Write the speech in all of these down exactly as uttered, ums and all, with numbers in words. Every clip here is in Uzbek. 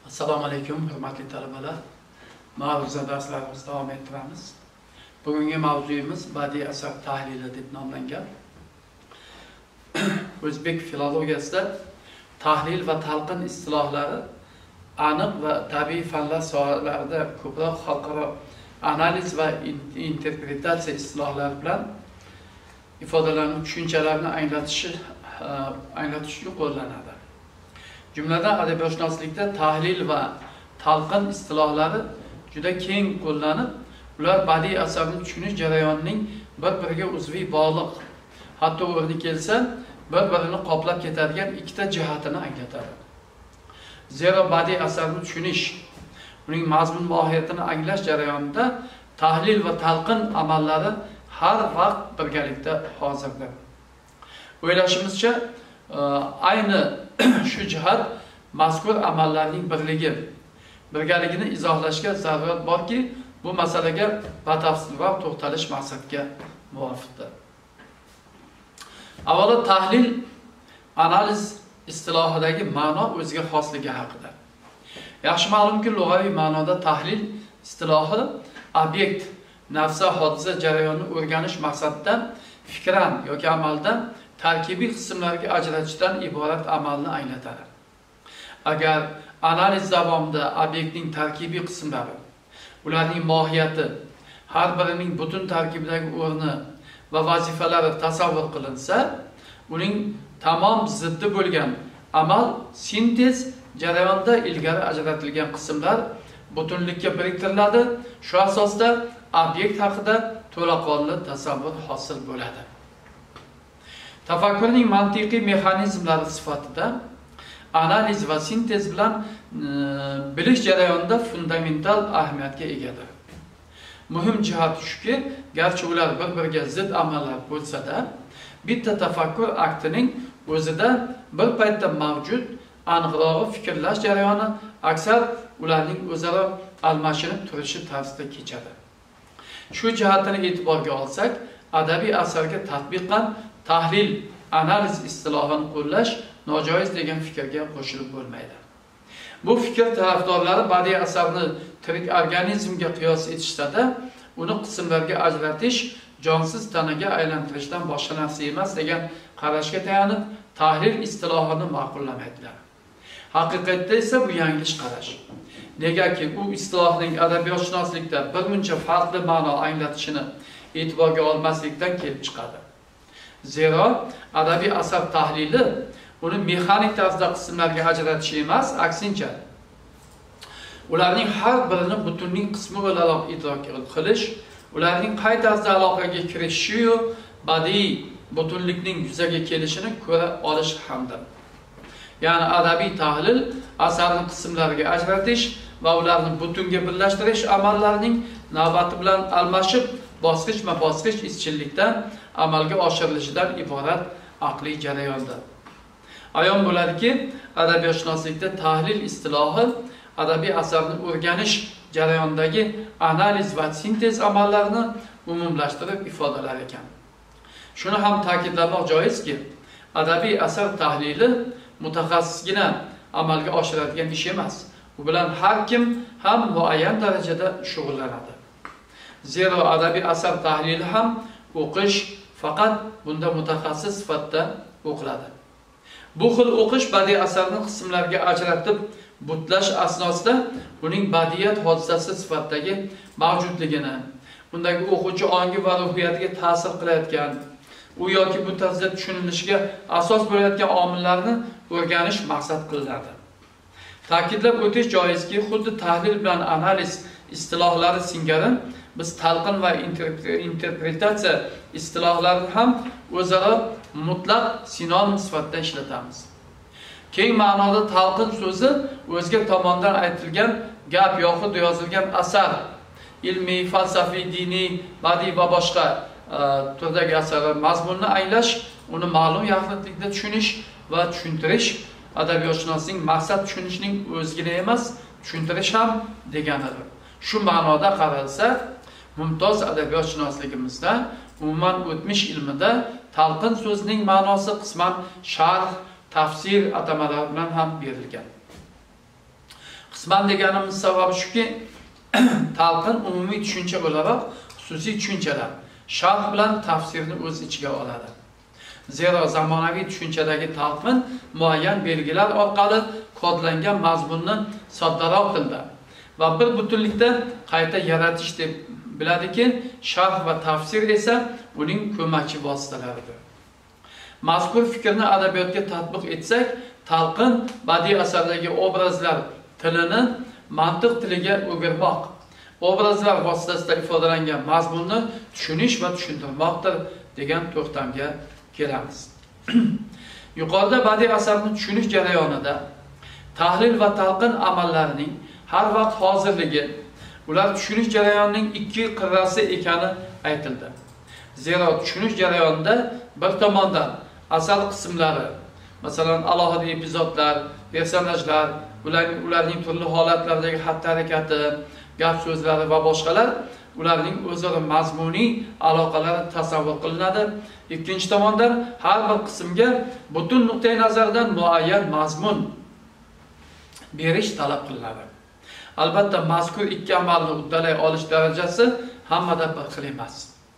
Assalomu alaykum, hurmatli talabalar. Mavzu darslarimizni davom ettiramiz. Bugungi mavzuyimiz badiiy asar tahlili deb nomlangan. O'zbek filologiyasida tahlil va talqin istilohlari aniq va tabiiy fanlar sohalarida ko'proq xalqaro analiz va interpretatsiya istilohlari bilan ifodalanuvchi tushunchalarni anglatish anglatish uchun qo'llanadi. Jumladan adabiyotshunoslikda tahlil va talqin istilohlari juda keng qo'llanib, ular badiiy asarni tushunish jarayonining bir-biriga uzviy bog'liq, hatto o'rni kelsa bir-birini qoplab ketadigan ikkita jihatini anglatadi. Zero badiiy asarni tushunish, uning mazmun mohiyatini anglash jarayonida tahlil va talqin amallari har vaqt birgalikda hozirdir. O'ylashimizcha, ayni shu jihat mazkur amallarning birligi, birgaligini izohlashga zarurat borki, bu masalaga batafsilroq to'xtalish maqsadga muvofiqdir. Avvalo tahlil analiz istilohidagi ma'no o'ziga xosligi haqida. Yaxshi ma'lumki, lug'aviy ma'noda tahlil istilohi obyekt, nafsa, hodisa jarayonini o'rganish maqsadidan fikran yoki amaldan tarkibiy qismlarga ajratishdan iborat amalni anglatadi. Agar analiz davomida obyektning tarkibiy qismlari, ularning mohiyati, har birining butun tarkibidagi o'rni va vazifalari tasavvur qilinsa, uning tamom ziddi bo'lgan amal sintez jarayonida ilgari ajratilgan qismlar butunlikka biriktiriladi. Shu asosda obyekt haqida to'laqonli tasavvur hosil bo'ladi. Tafakkurning mantiqiy mexanizmlari sifatida analiz va sintez bilan e, bilish jarayonida fundamental ahamiyatga egadir. Muhim jihat shuki, garchi ular bir-biriga zid amallar bo'lsa-da, bitta tafakkur aktining o'zida bir paytda mavjud aniqrog'i fikrlash jarayoni aksar ularning o'zaro almashinib turishi tarzida kechadi. Shu jihatini e'tiborga olsak, adabiy asarga tatbiqan tahlil, analiz istilohini qo'llash nojoiz degan fikrga qo'shilib bo'lmaydi. Bu fikr tarafdorlari badiiy asarni tirik organizmga qiyos etishsa-da, uni qismlarga ajratish, jonsiz tanaga aylantirishdan boshqa narsa emas degan qarashga tayanib, tahlil istilohini ma'qullamaydilar. Haqiqatda esa bu yanglish qarash. Negaki u istilohning adabiyotshunoslikda bir muncha farqli ma'no anglatishini e'tiborga olmaslikdan kelib chiqadi. Zero adabiy asar tahlili uni mexanik tarzda qismlarga ajratish emas, aksincha ularning har birini butunning qismi o'laroq idrok qilish, ularning qay tarzda aloqaga kirishishi yu badiiy butunlikning yuzaga kelishini ko'ra olish hamdir. Ya'ni adabiy tahlil asarning qismlariga ajratish va ularni butunga birlashtirish amallarining navbati bilan almashib, bosqichma-bosqich izchillikdan amalga oshirilishidan iborat aqliy jarayondir. Ayon bo'ladiki, adabiyotshunoslikda tahlil istilohi adabiy asarni o'rganish jarayonidagi analiz va sintez amallarini umumlashtirib ifodalar ekan. Shuni ham ta'kidlamoq joizki, adabiy asar tahlili mutaxassisgina amalga oshiradigan ish emas. Bu bilan har kim ham muayyan darajada shug'ullanadi. Zero adabiy asar tahlili ham o'qish faqat bunda mutaxassis sifatida o'qiladi. Bu xil o'qish badiiy asarning qismlariga ajratib butlash asnosida uning badiiyat hodisasi sifatidagi mavjudligini, undagi o'quvchi ongi va ruhiyatiga ta'sir qilayotgan, u yoki bu tarzda tushunilishiga asos bo'layotgan omillarni o'rganish maqsad qilinadi. Ta'kidlab o'tish joizki, xuddi tahlil bilan analiz istilohlari singari biz talqin va interpretatsiya istilohlarini ham o'zaro mutlaq sinonim sifatida ishlatamiz. Keng ma'noda talqin so'zi o'zga tomonidan aytilgan gap yoxud yozilgan asar, ilmiy, falsafiy, diniy, badiiy va boshqa turdagi asarlar mazmunini anglash, uni ma'lum yaxlitlikda tushunish va tushuntirish adabiyotshunosning maqsad tushunishning o'zgina emas, tushuntirish ham deganidir. Shu ma'noda qaralsa, mumtoz adabiyotshunosligimizda umuman o'tmish ilmida talqin so'zining ma'nosi qisman sharh, tafsir atamalari bilan ham berilgan. Qisman deganimiz sababi shuki, talqin umumiy tushuncha o'laroq xususiy tushunchalar, sharh bilan tafsirni o'z ichiga oladi. Zero zamonaviy tushunchadagi talqin muayyan belgilar orqali kodlangan mazmunni soddaroq tilda va bir butunlikda qayta yaratish deb biladiki, sharh va tafsir esa uning ko'makchi vositalaridir. Mazkur fikrni adabiyotga tatbiq etsak, talqin badiiy asardagi obrazlar tilini mantiq tiliga o'girmoq, obrazlar vositasida ifodalangan mazmunni tushunish va tushuntirmoqdir degan to'xtamga kelamiz. Yuqorida badiiy asarni tushunish jarayonida tahlil va talqin amallarining har vaqt hozirligi, ular tushunish jarayonining ikki qirrasi ekani aytildi. Zero tushunish jarayonida bir tomondan asal qismlari, masalan alohida epizodlar, personajlar, ularning ularning turli holatlardagi xatti-harakati, gap so'zlari va boshqalar, ularning o'zaro mazmuniy aloqalari tasavvur qilinadi. Ikkinchi tomondan har bir qismga butun nuqtai nazardan muayyan mazmun berish talab qilinadi. Albatta, mazkur ikki amalni uddalay olish darajasi hammada bir xil emas.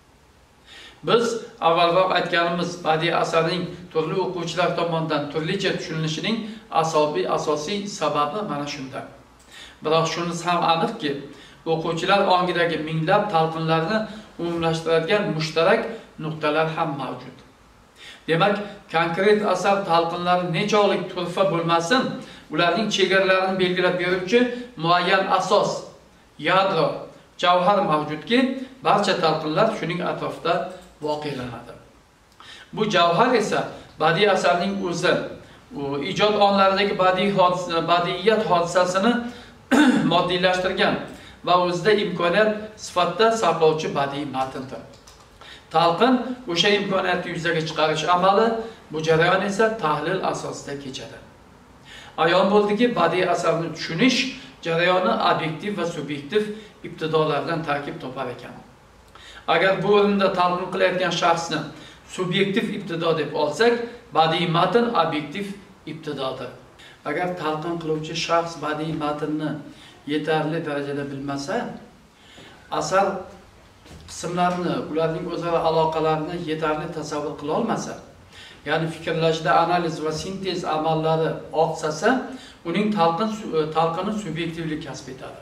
Biz avvalroq aytganimiz badiiy asarning turli o'quvchilar tomonidan turlicha tushunilishining asosiy asosiy sababi mana shunda. Biroq shunisi ham aniqki, o'quvchilar ongidagi minglab talqinlarni umumlashtiradigan mushtarak nuqtalar ham mavjud. Demak, konkret asar talqinlari nechog'lik turfa bo'lmasin, ularning chegaralarini belgilab beruvchi muayyan asos, yadro, javhar mavjudki, barcha talqinlar shuning atrofida voqelanadi. Bu javhar esa badiiy asarning o'zi, ijod onlaridagi badiiy hodisa, badiiyat hodisasini moddiylashtirgan va o'zida imkoniyat sifatida saqlovchi badiiy matndir. Talqin o'sha imkoniyatni yuzaga chiqarish amali, bu jarayon esa tahlil asosida kechadi. Ayon bo'ldiki, badiiy asarni tushunish jarayoni obyektiv va subyektiv ibtidolardan tarkib topar ekan. Agar bu o'rinda talqin qilayotgan shaxsni subyektiv ibtido deb olsak, badiiy matn obyektiv ibtidodir. Agar talqin qiluvchi shaxs badiiy matnni yetarli darajada bilmasa, asar qismlarini, ularning o'zaro aloqalarini yetarli tasavvur qila olmasa, ya'ni fikrlashda analiz va sintez amallari oqsasa, uning talqin talqini subyektivlik kasb etadi.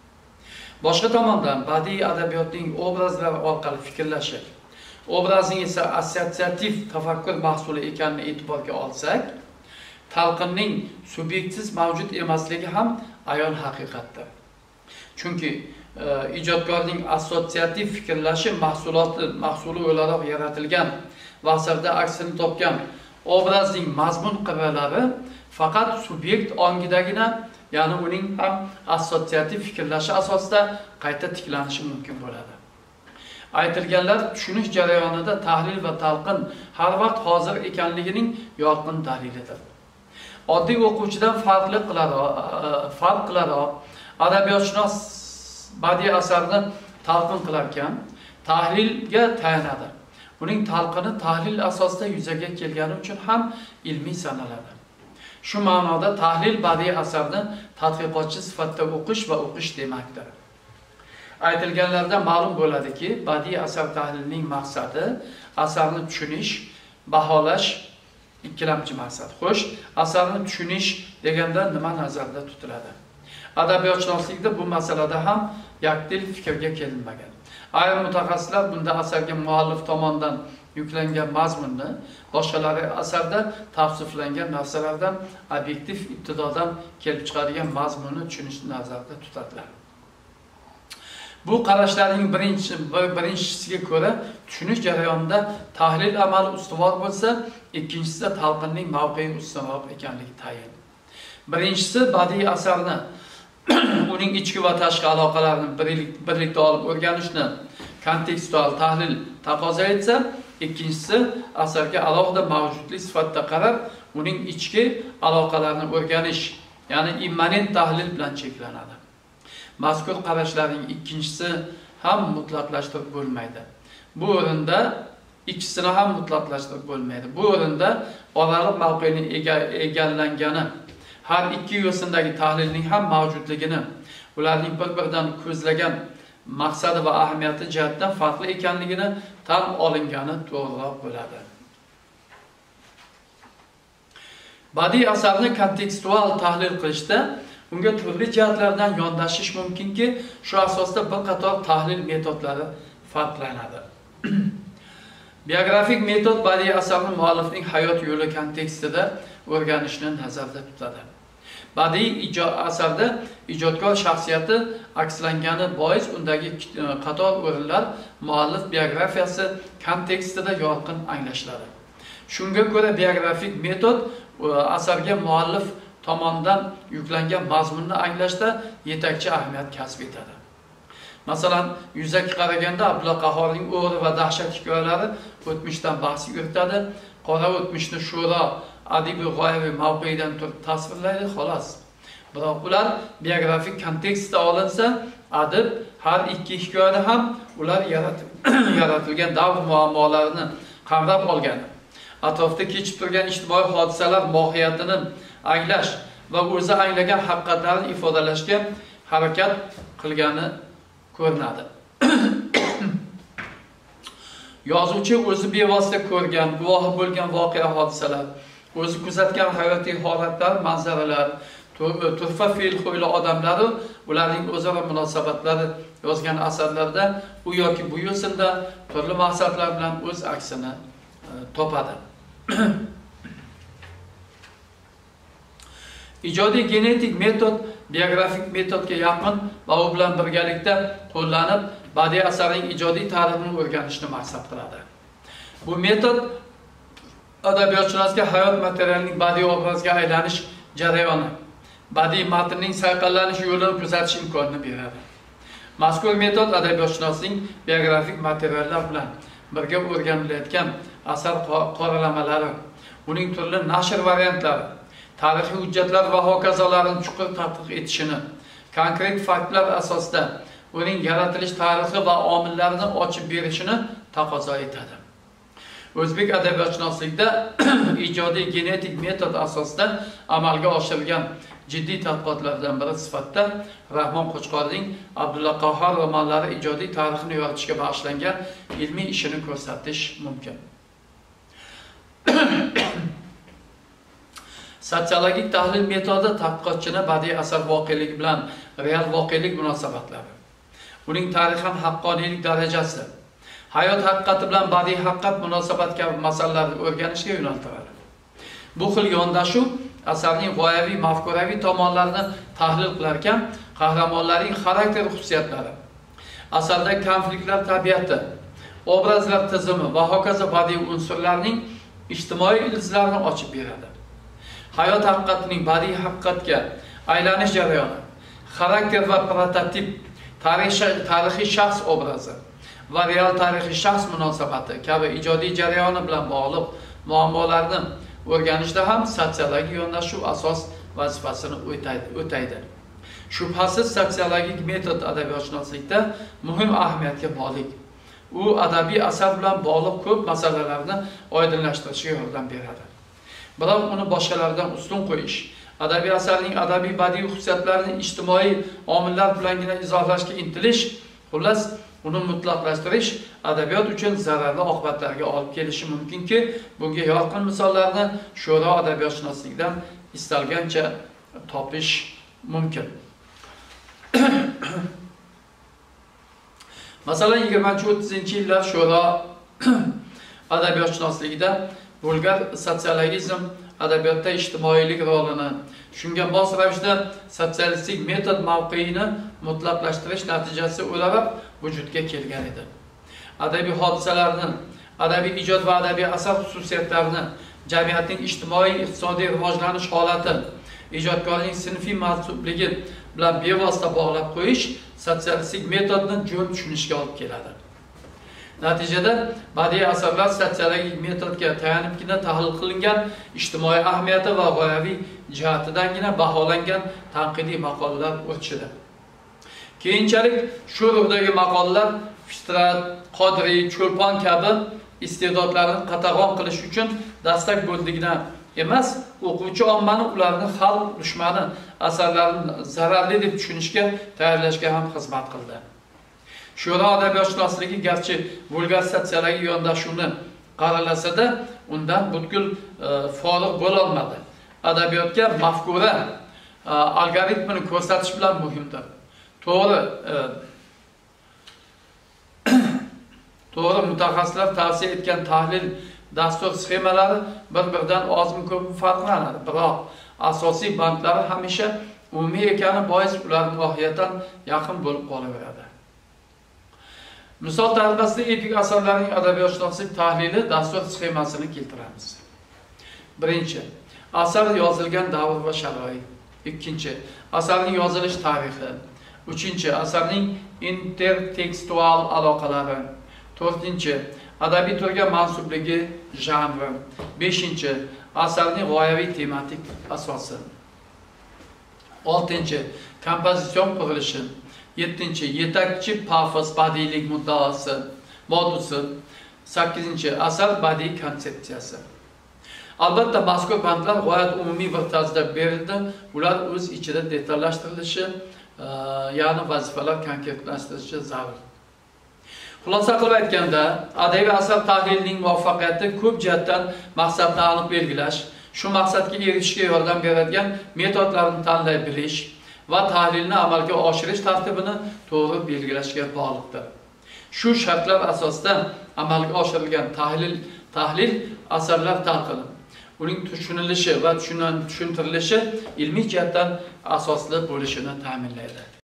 Boshqa tomondan badiiy adabiyotning obrazlar orqali fikrlashi, obrazning esa assotsiativ tafakkur mahsuli ekanini e'tiborga olsak, talqinning subyektiv mavjud emasligi ham ayon haqiqatdir. Chunki e, ijodkorning assotsiativ fikrlashi mahsuloti mahsuli o'laroq yaratilgan va asarda aksini topgan obrazning mazmun qirralari faqat subyekt ongidagina, ya'ni uning ham assotsiativ fikrlashi asosida qayta tiklanishi mumkin bo'ladi. Aytilganlar tushunish jarayonida tahlil va talqin har vaqt hozir ekanligining yorqin dalilidir. Oddiy o'quvchidan farqli qilaroq, farq qilaroq adabiyotshunos badiiy asarni talqin qilar ekan, tahlilga tayanadi. Uning talqini tahlil asosida yuzaga kelgani uchun ham ilmiy sanaladi. Shu ma'noda tahlil badiiy asarni tadqiqotchi sifatida o'qish va o'qish demakdir. Aytilganlarda ma'lum bo'ladiki, badiiy asar tahlilining maqsadi asarni tushunish, baholash ikkilamchi maqsad. Xo'sh, asarni tushunish deganda nima nazarda tutiladi? Adabiyotshunoslikda bu masalada ham yakdil fikrga kelinmagan. Ayrim mutaxassislar bunda asarga muallif tomonidan yuklangan mazmunni, boshqalari asarda tavsiflangan narsalardan obyektiv ibtidodan kelib chiqadigan mazmunni tushunishni nazarda tutadilar. Bu qarashlarning birinchi birinchisiga ko'ra tushunish jarayonida tahlil amali ustuvor bo'lsa, ikkinchisida talqinning mavqei ustunroq ekanligi tayin. Birinchisi badiiy asarni uning ichki va tashqi aloqalarini birlikda olib o'rganishni kontekstual tahlil taqozo etsa, ikkinchisi asarga alohida mavjudlik sifatida qarab, uning ichki aloqalarini o'rganish, ya'ni immanent tahlil bilan cheklanadi. Mazkur qarashlarning ikkinchisi ham mutlaqlashtirib bo'lmaydi. Bu o'rinda ikkisini ham mutlaqlashtirib bo'lmaydi. Bu o'rinda oraliq mavqening egallangani har ikki yo'sindagi tahlilning ham mavjudligini, ularning bir-biridan ko'zlagan maqsadi va ahamiyati jihatdan farqli ekanligini tan olingani to'g'riroq bo'ladi. Badiiy asarni kontekstual tahlil qilishda unga turli jihatlardan yondashish mumkinki, shu asosda bir qator tahlil metodlari farqlanadi. Biografik metod badiiy asarni muallifning hayot yo'li kontekstida o'rganishni nazarda tutadi. Badiiy asarda ijodkor shaxsiyati akslangani bois undagi qator o'rinlar muallif biografiyasi kontekstida yorqin anglashiladi. Shunga ko'ra biografik metod asarga muallif tomonidan yuklangan mazmunni anglashda yetakchi ahamiyat kasb etadi. Masalan, yuzaki qaraganda Abdulla Qahhorning O'g'ri va dahshat hikoyalari o'tmishdan bahs yuritadi. Qora o'tmishni Sho'ro adibiy g'oyaviy mavqeidan turib tasvirlaydi, xolos. Biroq ular biografik kontekstda olinsa, adib har ikki hikoyada ham ular yaratilgan davr muammolarini qamrab olgan, atrofda kechib turgan ijtimoiy hodisalar mohiyatini anglash va o'zi anglagan haqiqatlarni ifodalashga harakat qilgani ko'rinadi. Yozuvchi o'zi bevosita ko'rgan, guvohi bo'lgan voqea hodisalar, o'zi kuzatgan hayotiy holatlar, manzaralar, turfa fe'l xo'yli odamlar, ularning o'zaro munosabatlari yozgan asarlarda u yoki bu yo'sinda turli maqsadlar bilan o'z aksini topadi. Ijodiy genetik metod biografik metodga yaqin va u bilan birgalikda qo'llanib, badiiy asarning ijodiy tarixini o'rganishni maqsad qiladi. Bu metod adabiyotshunosga hayot materialining badiiy obrazga aylanish jarayoni, badiiy matnning sayqallanish yo'lini kuzatish imkonini beradi. Mazkur metod adabiyotshunosning biografik materiallar bilan birga o'rganilayotgan asar qoralamalari, uning turli nashr variantlari, tarixiy hujjatlar va hokazolarni chuqur tadqiq etishini, konkret faktlar asosida uning yaratilish tarixi va omillarini ochib berishini taqozo etadi. O'zbek adabiyotshunosligida ijodiy genetik metod asosida amalga oshirilgan jiddiy tadqiqotlardan biri sifatida Rahmon Qo'chqorning Abdulla Qahhor romanlari ijodiy tarixini yoritishga bag'ishlangan ilmiy ishini ko'rsatish mumkin. Sotsiologik tahlil metodi tadqiqotchini badiiy asar voqelik bilan real voqelik munosabatlari, uning tarixan haqqoniylik darajasi, hayot haqiqati bilan badiiy haqiqat munosabat kabi masalalarni o'rganishga yo'naltiradi. Bu xil yondashuv asarning g'oyaviy mafkuraviy tomonlarini tahlil qilar ekan, qahramonlarning xarakter xususiyatlari, asardagi konfliktlar tabiati, obrazlar tizimi va hokazo badiiy unsurlarning ijtimoiy ildizlarini ochib beradi. Hayot haqiqatining badiiy haqiqatga aylanish jarayoni, xarakter va prototip, tarixiy shaxs obrazi va real tarixiy shaxs munosabati kabi ijodiy jarayoni bilan bog'liq muammolarni o'rganishda ham sotsiologik yondashuv asos vazifasini o'taydi. Shubhasiz sotsiologik metod adabiyotshunoslikda muhim ahamiyatga molik. U adabiy asar bilan bog'liq ko'p masalalarni oydinlashtirishga yordam beradi. Biroq uni boshqalardan ustun qo'yish, adabiy asarning adabiy badiiy xususiyatlarini ijtimoiy omillar bilangina izohlashga intilish, xullas uni mutlaqlashtirish adabiyot uchun zararli oqibatlarga olib kelishi mumkinki, bunga yorqin misollarni Sho'ro adabiyotshunosligidan istalgancha topish mumkin. Masalan, yigirmanchi o'ttizinchi yillar Sho'ro adabiyotshunosligida vulgar sotsiologizm adabiyotda ijtimoiylik rolini, shunga mos ravishda sotsialistik metod mavqeini mutlaqlashtirish natijasi o'laroq vujudga kelgan edi. Adabiy hodisalarni, adabiy ijod va adabiy asar xususiyatlarini, jamiyatning ijtimoiy iqtisodiy rivojlanish holati, ijodkorning sinfiy mansubligi bilan bevosita bog'lab qo'yish sotsialistik metodni jo'n tushunishga olib keladi. Natijada badiiy asarlar sotsiologik metodga tayanibgina tahlil qilingan, ijtimoiy ahamiyati va g'oyaviy jihatidangina baholangan tanqidiy maqolalar o'tishadi. Keyinchalik shu ruhdagi maqolalar Fitrat, Qodiriy, Cho'lpon kabi iste'dodlarni qatag'on qilish uchun dastak bo'ldigidan emas, o'quvchi ommani ularni xalq dushmani asarlarini zararli deb tushunishga tayyorlashga ham xizmat qildi. Sho'ro adabiyotshunosligi garchi vulgarizatsiyalarga yondashuvni qaralasa-da, undan butkul forig' bo'la olmadi. Adabiyotga mafkura algoritmini ko'rsatish bilan muhimdir. To'g'ri, to'g'ri mutaxassislar tavsiya etgan tahlil dastur sxemalari bir-biridan ozmi ko'pmi farqlanadi. Biroq asosiy bandlari hamisha umumiy ekani bois ular mohiyatan yaqin bo'lib qolaveradi. Misol tariqasida epik asarlarning adabiyotshunoslik tahlili dastur sxemasini keltiramiz. Birinchi, asar yozilgan davr va sharoit. Ikkinchi, asarning yozilish tarixi. Uchinchi, asarning intertekstual aloqalari. To'rtinchi, adabiy turga mansubligi, janri. Beshinchi, asarning g'oyaviy tematik asosi. Oltinchi, kompozitsion qurilishi. Yettinchi, yetakchi pafos badiiylik muddaosi, modusi. Sakkizinchi, asar badiiy konsepsiyasi. Albatta, mazkur bandlar g'oyat umumiy bir tarzda berildi. Ular o'z ichida detallashtirilishi, ya'ni vazifalar konkretlashtirilishi zarur. Xulosa qilib aytganda, adabiy asar tahlilining muvaffaqiyati ko'p jihatdan maqsadni aniq belgilash, shu maqsadga erishishga yordam beradigan metodlarni tanlay bilish va tahlilni amalga oshirish tartibini to'g'ri belgilashga bog'liqdir. Shu shartlar asosida amalga oshirilgan tahlil tahlil asarlar talqini, uning tushunilishi va tushuntirilishi ilmiy jihatdan asosli bo'lishini ta'minlaydi.